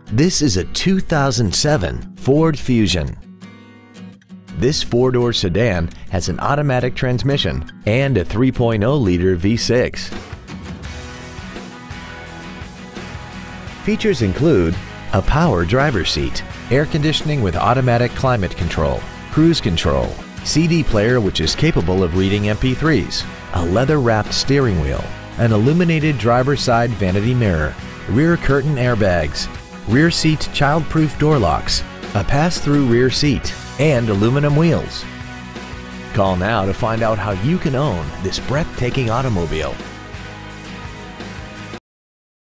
This is a 2007 Ford Fusion. This four-door sedan has an automatic transmission and a 3.0-liter V6. Features include a power driver's seat, air conditioning with automatic climate control, cruise control, CD player which is capable of reading MP3s, a leather-wrapped steering wheel, an illuminated driver's side vanity mirror, rear curtain airbags, rear seat child-proof door locks, a pass-through rear seat, and aluminum wheels. Call now to find out how you can own this breathtaking automobile.